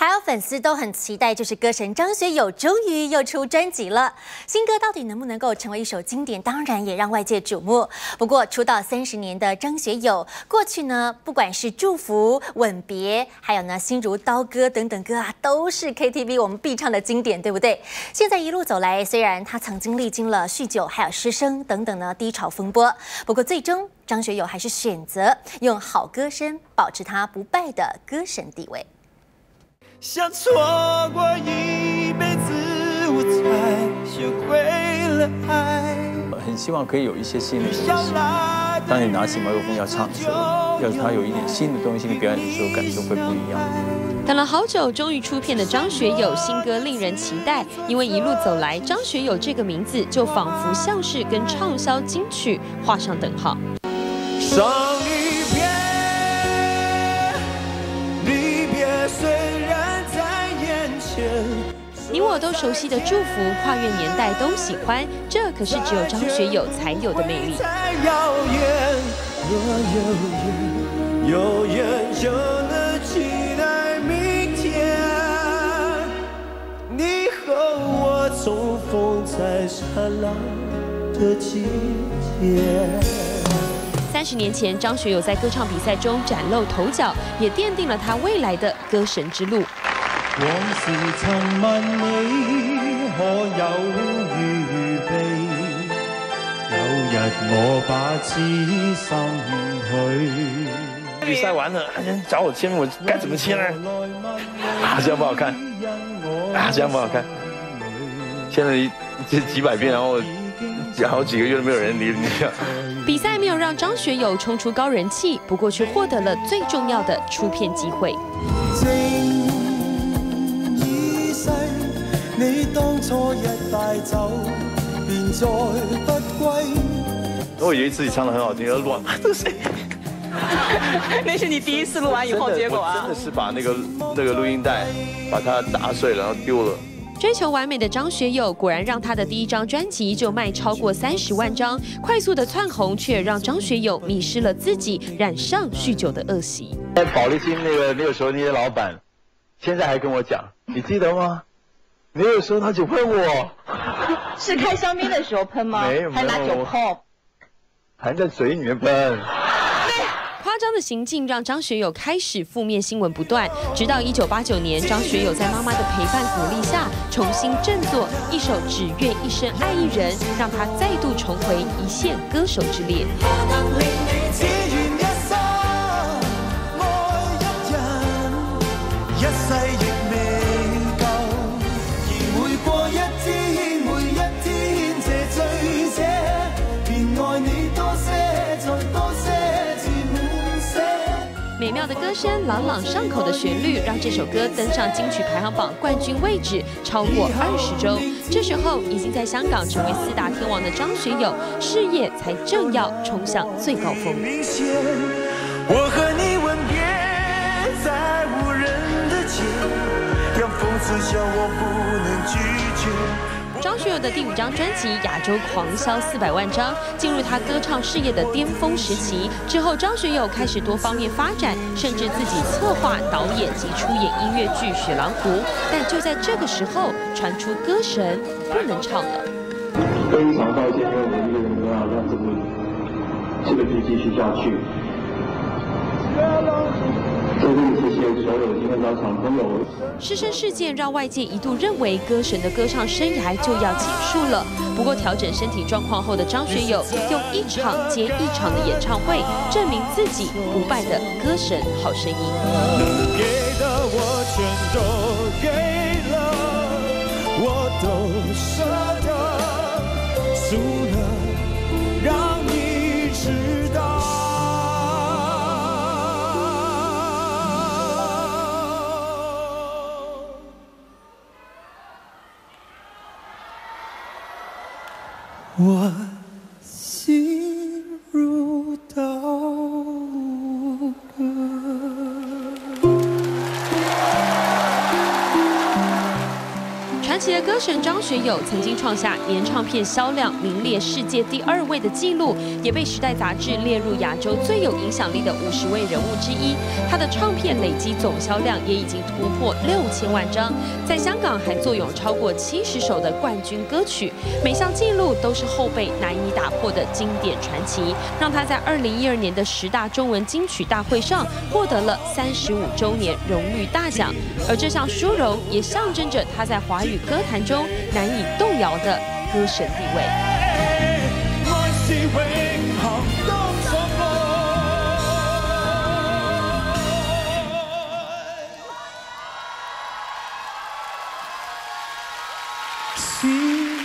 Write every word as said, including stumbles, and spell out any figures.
还有粉丝都很期待，就是歌神张学友终于又出专辑了。新歌到底能不能够成为一首经典，当然也让外界瞩目。不过出道三十年的张学友，过去呢，不管是祝福、吻别，还有呢心如刀割等等歌啊，都是 K T V 我们必唱的经典，对不对？现在一路走来，虽然他曾经历经了酗酒，还有失声等等呢低潮风波，不过最终张学友还是选择用好歌声保持他不败的歌神地位。 想错过一辈子，我才学会了爱。 很希望可以有一些新的东西。当你拿起麦克风要唱的时候，要是他有一点新的东西，你表演的时候感受会不一样。 等了好久，终于出片的张学友新歌令人期待，因为一路走来，张学友这个名字就仿佛像是跟畅销金曲画上等号。 上一遍，离别虽然。 你我都熟悉的祝福，跨越年代都喜欢，这可是只有张学友才有的魅力。 有缘就能期待明天，你和我重逢在灿烂的季节。 三十年前，张学友在歌唱比赛中崭露头角，也奠定了他未来的歌神之路。 往事曾問你可有預備？有日我把痴心許。比賽完了，人找我簽，我該怎麼簽呢？啊，這樣不好看，啊，這樣不好看。簽了一這幾百遍，然後好幾個月都沒有人理你。 比賽沒有讓張學友衝出高人氣，不過卻獲得了最重要的出片機會。 你當初一帶走，便再不歸。 我以為自己唱得很好聽，要亂這是誰？ 那是你第一次錄完以後結果啊！ 真的是把那個那個錄音帶把它打碎了，然後丟了。 追求完美的張學友，果然讓他的第一張專輯就賣超過三十萬張，快速的竄紅，卻也讓張學友迷失了自己，染上酗酒的惡習。 寶麗金那個那個時候那些老闆，現在還跟我講，你記得嗎？ 沒有時候他就噴我， 是開香檳的時候噴嗎？ 沒有， 還拿酒泡， 含在嘴裡面噴。 誇張的行徑讓張學友開始負面新聞不斷，直到一九八九年，張學友在媽媽的陪伴鼓勵下，重新振作，一首《只願一生愛一人》，讓他再度重回一線歌手之列。 美妙的歌声，朗朗上口的旋律，让这首歌登上金曲排行榜冠军位置超过二十周。这时候，已经在香港成为四大天王的张学友，事业才正要冲向最高峰。 我和你吻别在无人的街，让讽刺笑我不能拒绝。 张学友的第五张专辑《亚洲狂销四百万张》，进入他歌唱事业的巅峰时期。之后，张学友开始多方面发展，甚至自己策划、导演及出演音乐剧《雪狼湖》。但就在这个时候，传出歌神不能唱了。 非常抱歉，因为我一个人没有让这个这个剧继续下去。 在这里谢谢所有今天到场朋友。 失声事件让外界一度认为歌神的歌唱生涯就要结束了。不过调整身体状况后的张学友，用一场接一场的演唱会，证明自己不败的歌神好声音。 给的我全都给了，我都舍得，输了让你知道。 我心如刀割。 传传奇的歌神张学友曾经创下年唱片销量名列世界第二位的纪录，也被《时代》杂志列入亚洲最有影响力的五十位人物之一。他的唱片累积总销量也已经突破六千万张，在香港还坐拥超过七十首的冠军歌曲，每项纪录都是后辈难以打破的经典传奇，让他在二零一二年的十大中文金曲大会上获得了三十五周年荣誉大奖。而这项殊荣也象征着他在华语歌坛中难以动摇的歌神地位。 愛是永恆當作愛。